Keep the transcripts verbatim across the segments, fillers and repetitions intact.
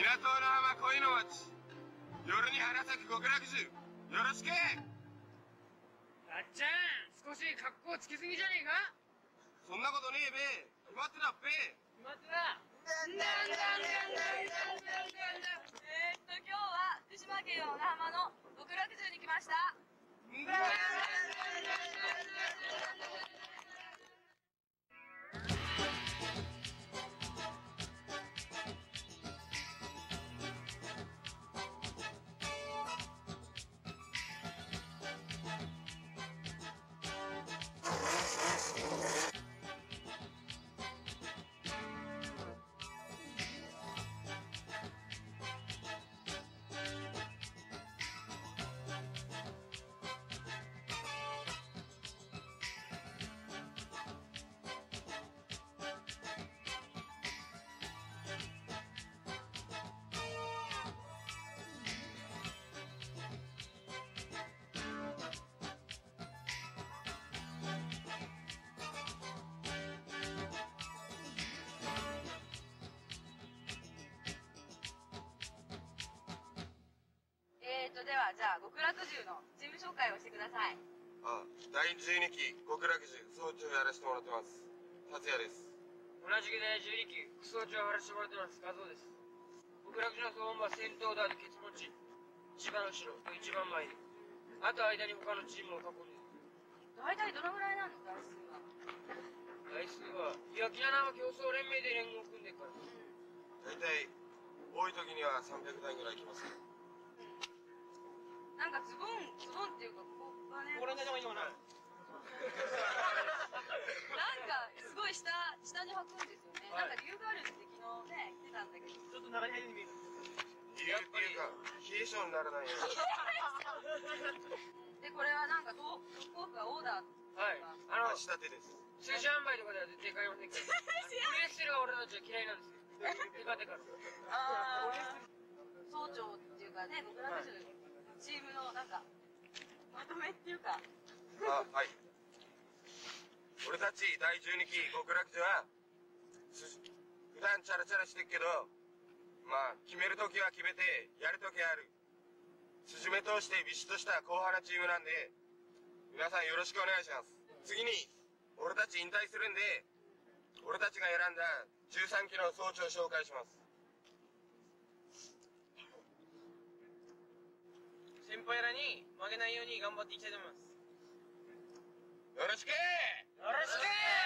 港の浜恋の町、夜に花咲く極楽樹、よろしく。 あっちゃん、少し格好つきすぎじゃねえか。 そんなことねえべ。決まってたっぺ。 決まってた。 えーっと今日は福島県小名浜の極楽樹に来ました。 んだえーっとではじゃあ極楽樹のチーム紹介をしてください。 あ、だいじゅうにき極楽樹総長やらせてもらってます。達也です。 同じくだいじゅうにき副総長をやらせてもらってます。和夫です。極楽樹の総本部は先頭だでケツ持ち、一番後ろと一番前に、あと間に他のチームを囲んで。 大体どのぐらいなの台数は。 台数は、いや、沖縄競争連盟で連合を組んでるから。 だいたい多い時にはさんびゃくだいぐらい来ます。 なんかズボンズボンっていうかここがね。 これでもいいのかな。 なんかすごい下下に履くんですよね。はい、なんか理由があるって昨日ね言ってたんだけど。 ちょっと長いに見える。 理由っていうか冷え性にならないように。 でこれはなんかトップオフがオーダー。 はい。あの仕立てです。 通常販売とかでは絶対買いませんけど。プレステルが俺たちは嫌いなんですよ。テカテカ。 ああ。総長っていうかね極楽樹のチームのなんかまとめっていうか。 あ、はい。俺たちだいじゅうにき極楽樹は普段チャラチャラしてっけど、まあ決めるときは決めてやるときはやる筋目通してビシッとした硬派なチームなんで、皆さんよろしくお願いします。次に俺たち引退するんで、俺たちが選んだじゅうさんきの総長を紹介します。 先輩らに負けないように頑張っていきたいと思います。 よろしくよろしく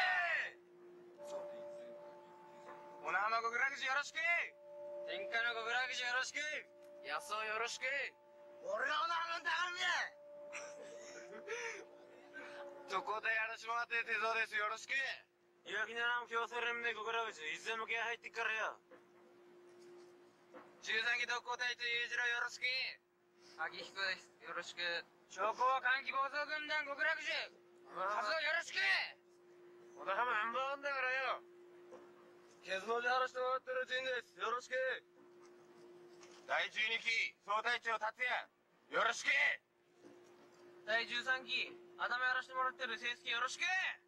小名浜極楽樹よろしく天下の極楽樹よろしく安尾よろしく俺が小名浜の宝目そこでやらしてもらって手蔵です。よろしく沖縄競争連盟極楽樹いつでも気合入ってっからよ。 じゅうさんき特攻隊と裕次郎よろしく秋彦です。よろしく。証拠は歓喜暴走軍団極楽樹。和夫よろしく。 小田浜ナンバーワンだからよ。ケツのでやらしてもらってる陣です。よろしく。だいじゅうにき総隊長達也よろしく。 だいじゅうさんき頭やらしてもらってる清介よろしく。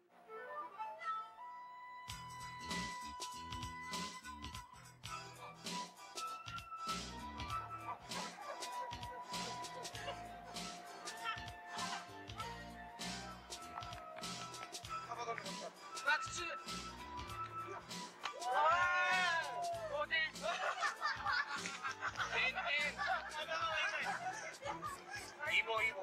バクチュー。おー。ごてん。てんてん。イボイボ。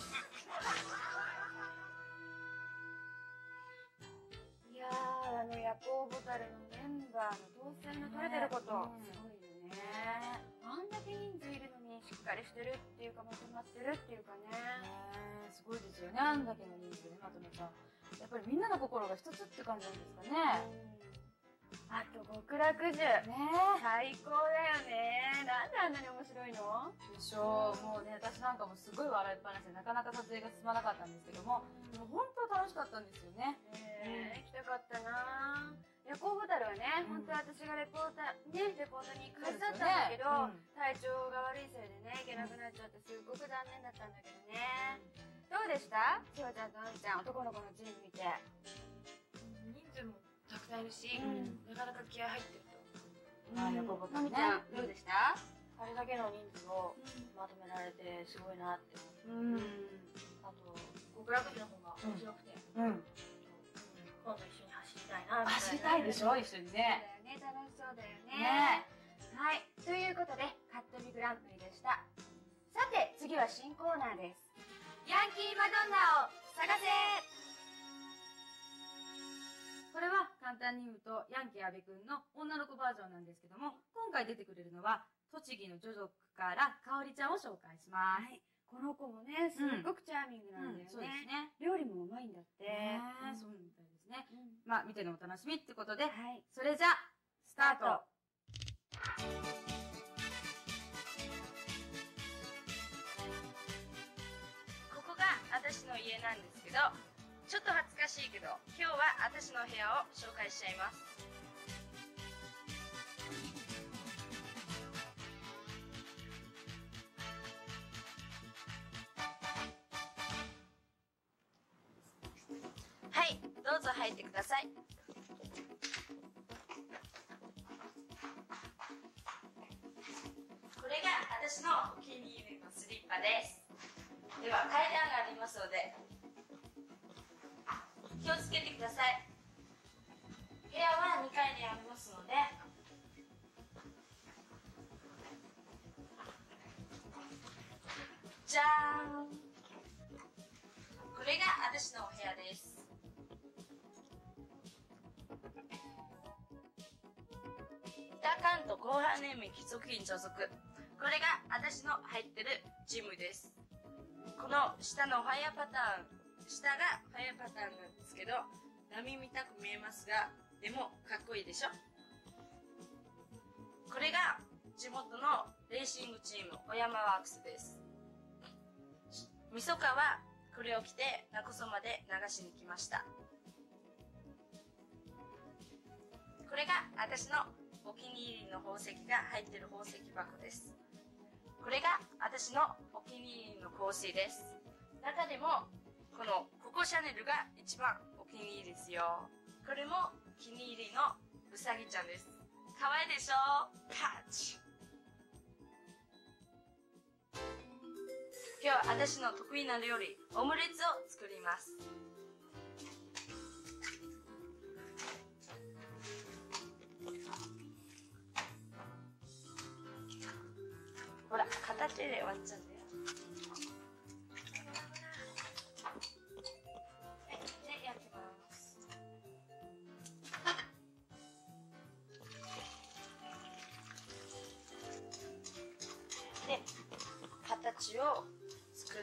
いやーあの夜行ボタルのメンバーの統制の取れてること、すごいよね。あんだけ人数いるのにしっかりしてるっていうかまとまってるっていうかね。ねすごいですよね。あんだけの人数でまとめた。やっぱりみんなの心が一つって感じなんですかね。あと極楽樹ね最高だよね。なんであんなに面白いのでしょう。もうね私なんかもすごい笑いっぱなしでなかなか撮影が進まなかったんですけども、でも本当楽しかったんですよね。えー、行きたかったなぁ。夜行ボタルはね、うん、本当は私がレポーターねレポーターに行くはずだったんだけど、ねうん、体調が悪いせいでね行けなくなっちゃってすっごく残念だったんだけどね。どうでした？しおちゃんとあんちゃん男の子のチーム見て。 人数もたくさんいるし、うん、なかなか気合入ってると。 あ、ヤコボタルね。どうでした？ あれだけの人数をまとめられてすごいなって。 うん。 あと極楽寺の方が面白くて、 うん。 今度一緒に走りたいなみたいな。 走りたいでしょ、一緒にね。 そうだよね、楽しそうだよね。はい、ということでカットビグランプリでした。さて次は新コーナーです。ヤンキーマドンナを探せ。 これは簡単に言うとヤンキー阿部くんの女の子バージョンなんですけども、今回出てくれるのは栃木の女族からかおりちゃんを紹介します。はい、 この子もね、すっごくチャーミングなんだよね。うんうん、そうですね。料理もうまいんだって。 ね、 うん、 そうみたいですね。うん、まあ見てのお楽しみってことで、 はい、 それじゃスタート。 ここが私の家なんですけど、ちょっと恥ずかしいけど今日は私の部屋を紹介しちゃいます。はい、どうぞ入ってください。これが私のお気に入りのスリッパです。では階段がありますので気をつけてください。部屋はにかいにありますので、じゃーん、これが私のお部屋です。北関東広範年齢貴族院所属。これが私の入ってるジムです。この下のファイアパターン、下がファイアパターンなんですけど、波見たく見えますが、でもかっこいいでしょ。これが地元のレーシングチーム小山ワークスです。みそかはこれを着て名古屋まで流しに来ました。これが私のお気に入りの宝石が入っている宝石箱です。これが私のお気に入りの香水です。中でもこのココシャネルが一番お気に入りですよ。これも気に入りのうさぎちゃんです。かわいいでしょ。パッチ。今日は私の得意な料理オムレツを作ります。ほら、片手で割っちゃうんだよ。はい、で、焼きます。で、形を作って、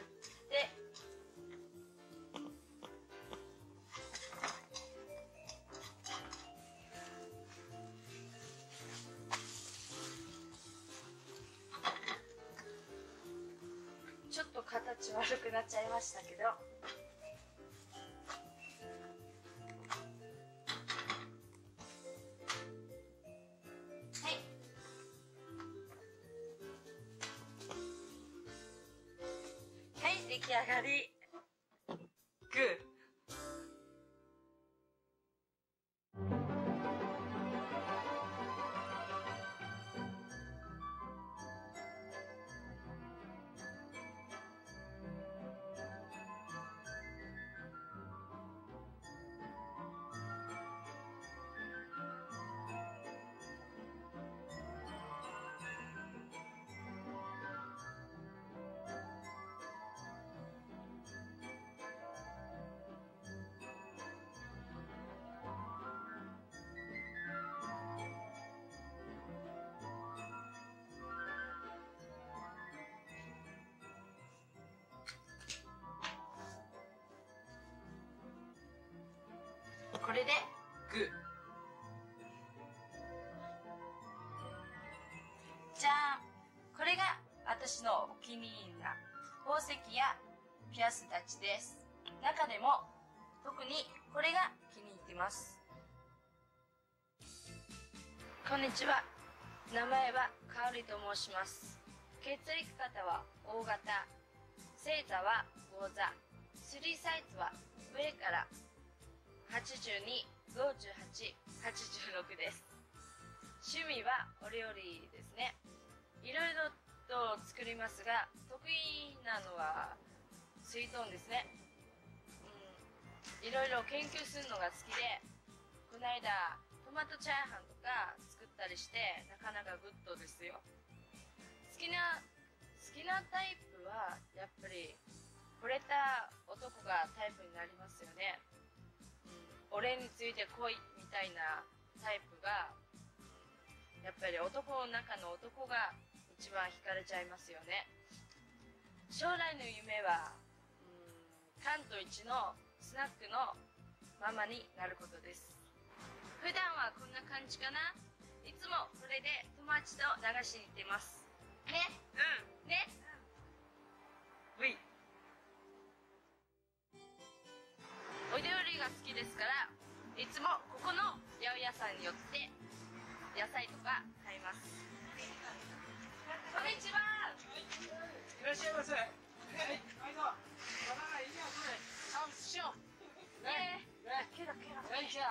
ちょっと形悪くなっちゃいましたけど、出来上がり。グー。これでグー。じゃーん。これが私のお気に入りな宝石やピアスたちです。中でも特にこれが気に入っています。こんにちは。名前はかおりと申します。血液型は O 型、星座は魚座、スリーサイズは上からはちじゅうに、ごじゅうはち、はちじゅうろくです。 趣味はお料理ですね。いろいろと作りますが、得意なのは水豚ですね。うん、いろいろ研究するのが好きで、この間トマトチャーハンとか作ったりして、なかなかグッドですよ。好きな好きなタイプはやっぱり惚れた男がタイプになりますよね。うん、俺について来いみたいなタイプが、やっぱり男の中の男が一番惹かれちゃいますよね。将来の夢は、うん、関東一のスナックのママになることです。普段はこんな感じかな。いつもこれで友達と流しに行ってます。ね。うん。ね。うん。V。お料理が好きですから、いつもここの八百屋さんに寄って野菜とか買います。こんにちは。 いらっしゃいませ。はい、毎度。バナナいいやつね。あ、しよう。 ねえ。 ね、 ケラケラ。 よいしょ。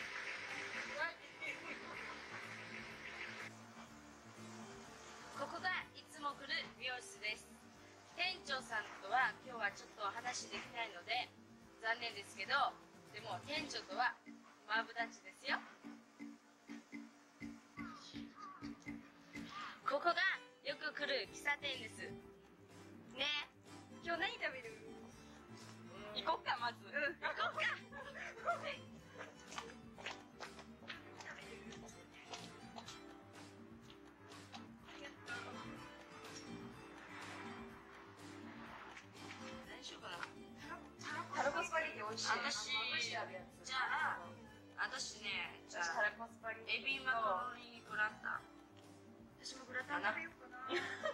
ここがいつも来る美容室です。店長さんとは今日はちょっとお話できないので残念ですけど、でも店長とはマブダチですよ。ここがよく来る喫茶店です。ねえ、今日何食べる？行こっか、まず。うん、行こっか。何しようかな。 タラコスパゲティ美味しい。 私、じゃあ、私ね、じゃあ、 タラコスパゲティ。 エビマカロニグラタン。 私もグラタン食べようかな。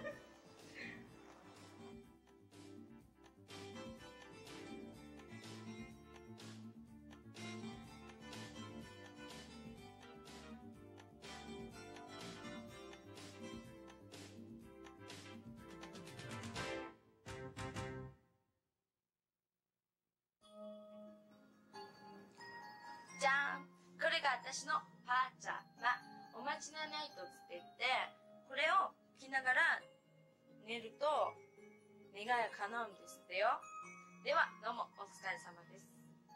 じゃーん、これが私のパーチャマ、おまじないナイトって言って、これを着ながら寝ると願いが叶うんですってよ。ではどうもお疲れ様です。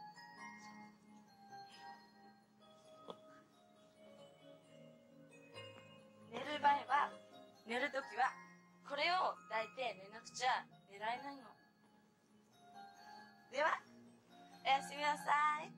寝る前は、寝るときはこれを抱いて寝なくちゃ寝られないの。ではおやすみなさい。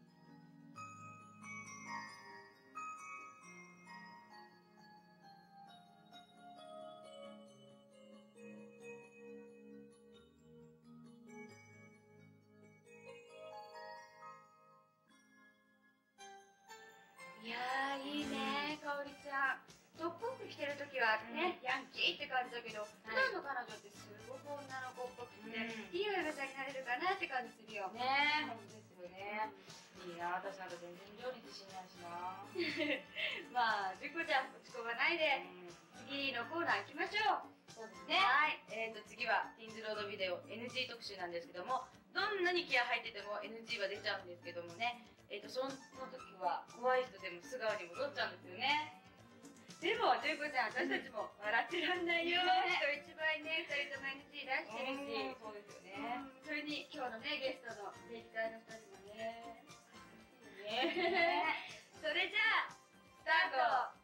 いやー、いいね、かおりちゃん。トップアップ着てるときはね、ヤンキーって感じだけど、普段の彼女ってすごく女の子っぽくて、いい親御さんになれるかなって感じするよ。 ねえ、本当ですよね。いいな、私なんか全然料理自信ないしな。 まあ、純子ちゃん、落ち込まないで、次のコーナー行きましょう。 そうですね。 はい。 えーと、次は、ティーンズロードビデオ エヌジー 特集なんですけども、どんなに気合入ってても エヌジー は出ちゃうんですけどもね、えーと、その時は怖い人でも素顔に戻っちゃうんですよね。 でも、純子ちゃん、私たちも笑ってらんないよ。人一倍ね、二人とも エヌジー 出してるし。 そうですよね。 それに、今日のね、ゲストの歴代の二人もね。 ねそれじゃあ、スタート。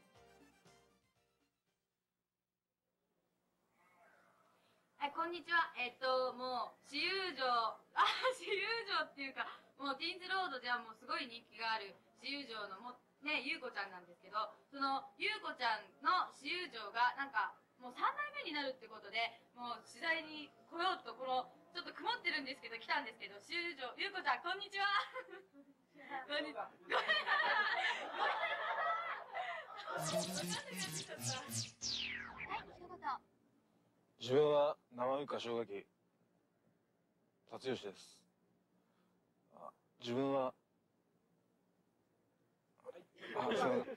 はい、こんにちは。えっと、もう、私有城、あ、私有城っていうか、もう、ティーンズロードではもうすごい人気がある、私有城のも、ね、ゆうこちゃんなんですけど、その、ゆうこちゃんの私有城が、なんか、もうさんだいめになるってことで、もう取材に来ようと、この、ちょっと曇ってるんですけど、来たんですけど、私有城、ゆうこちゃん、こんにちは。こんにちは。ごめんなさい。ごめんなさい。 はい、一言。 自分は生床生姜木辰吉です。あ、自分は、あ、すいません。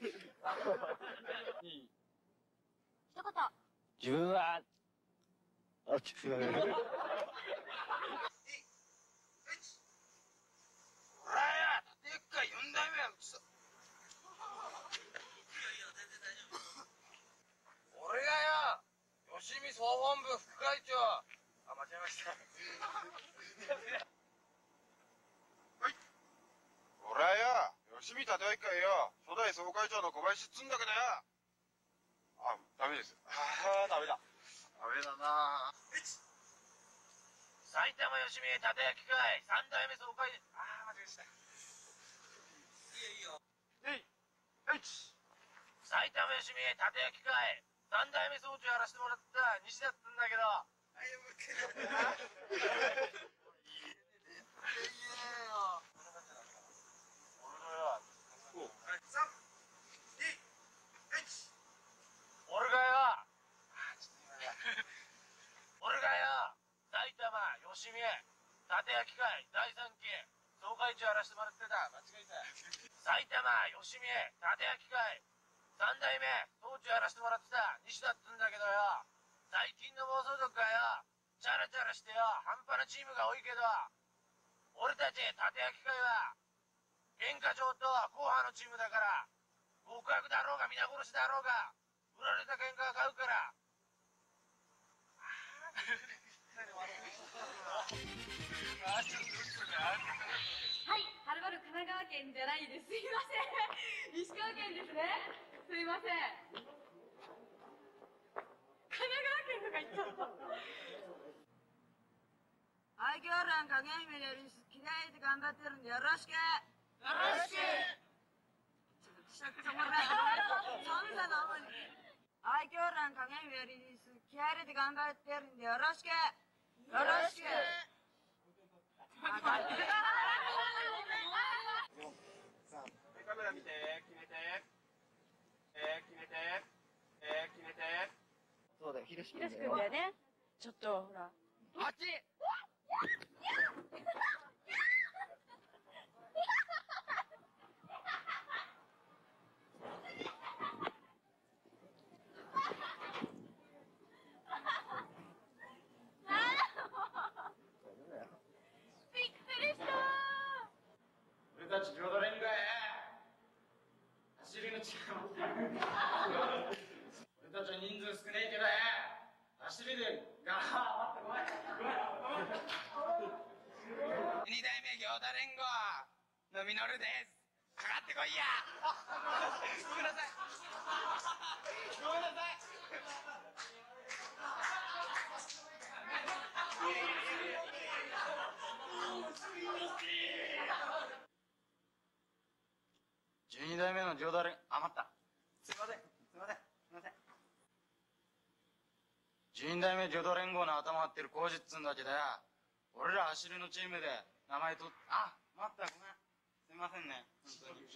いい。 一言。 自分は、あ、すいません。 ほらや、でっかいよんだいめはうちさ。いやいや、全然大丈夫。 趣味立て役会よ、初代総会長の小林っつんだけどよ。あ、ダメです。ああ、ダメだ。ダメだな。 埼玉吉見立て役会三代目総会。 ああ、間違えました。 えいえい埼玉吉見立て役会三代目総長やらせてもらった西田っつんだけど。はい、もう一回。俺がよ、俺がよ、埼玉吉見立て役会第三期総会長やらせてもらってた。間違えた。埼玉吉見立て役会三代目総長やらせてもらってた西田っつんだけどよ、最近の暴走族がよ、チャラチャラしてよ、半端なチームが多いけど、俺たち立て役会は喧嘩場と後半のチームだから、極悪だろうが皆殺しだろうが売られた喧嘩が買うから。 はい、はるばる神奈川県じゃないです。すいません。石川県ですね。すいません。神奈川県とか言っちゃった。 はい、今日らん影姫より気合いで頑張ってるんでよろしく。よろしく。ちょっとくしゃくしゃもらってそんなの思い。はい、今日らん影姫より気合いで頑張ってるんでよろしく。よろしく。 カメラ見て、決めて。えー、決めて。えー、決めて。 そうだよ、ひろしひろしくんだよね。ちょっと、ほら。あっち俺たち浄土連合走りの力持ってる。俺たちは人数少ねえけど走りでガーッとごめん二代目行田連合のミノルです。かかってこいや。ごめんなさいごめんなさい。十二代目の浄土連余った。すいませんすいませんすいません。十二代目浄土連合の頭張ってる工事っつんだけどや、俺ら走りのチームで名前とっあ待ったごめんすいませんね本当に。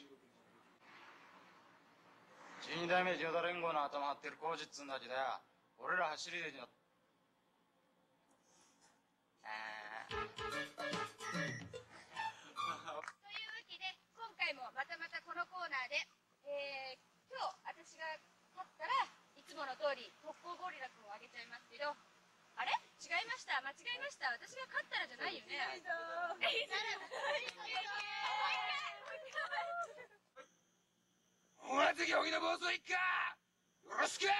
十二代目浄土連合の頭張ってる工事っつんだけどや、俺ら走りでやあーというわけで今回もまたまたこのコーナーで、えー、今日私が勝ったらいつもの通り特攻ゴリラくんをあげちゃいますけど、あれ違いました、間違えました、私が勝ったらじゃないよね。 お前次荻野暴走一家よろしく。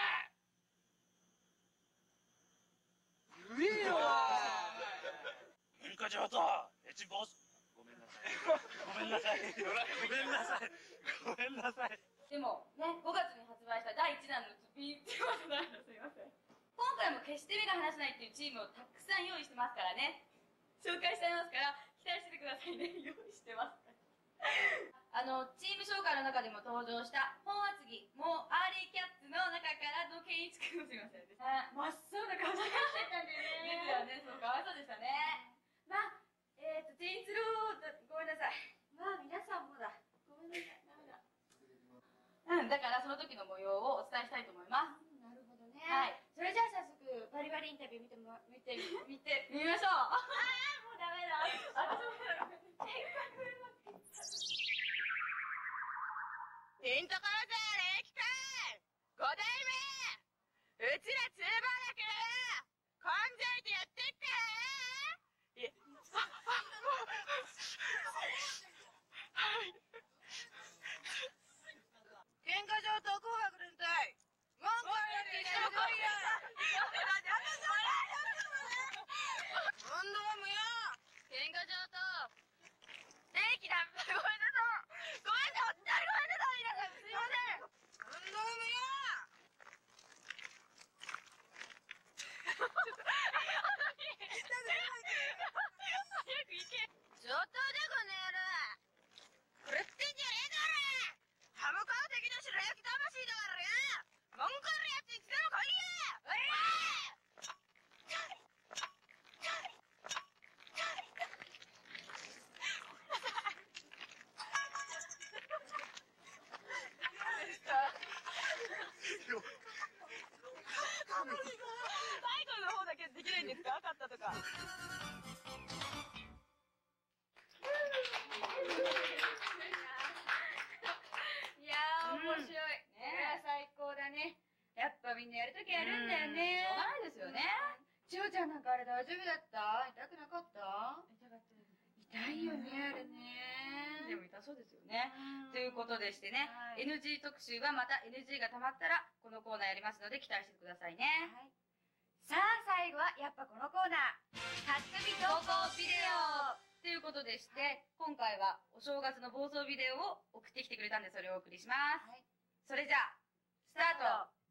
うめえよ喧嘩上とエチボスごめんなさいごめんなさいごめんなさいごめんなさい。 でもね、ごがつに発売しただいいちだんのビーってことないのすいません。今回も決して目が離せないっていうチームをたくさん用意してますからね。紹介しちゃいますから期待しててくださいね。用意してますからあのチーム紹介の中でも登場した本厚木もうアーリーキャッツの中からの健一君をすいません真っ青な顔してたんだよね。ですよね、そうかわいそうでしたね。まあえっ、ー、とティーンズロードごめんなさい。まあ皆さんもだごめんなさいダメだ。うん、だからその時の模様をお伝えしたいと思います。 なるほどね。 はい。 それじゃあ早速バリバリインタビュー見ても見て見て見ましょう。 ああもうダメだ。 私もピンところぜ歴代ご代目うちらツーバーだけど根性でやってっから。 ちゃんなんかあれ大丈夫だった？痛くなかった？痛かった。痛いよね、あれね。 でも痛そうですよね。ということでしてね、 はい、 エヌジー 特集はまた エヌジー が溜まったら、このコーナーやりますので期待してくださいね。 はい、さあ、最後はやっぱこのコーナー。かっくみ投稿ビデオということでして、今回はお正月の暴走ビデオを送ってきてくれたんで、それをお送りします。 はい、 それじゃあ、スタート。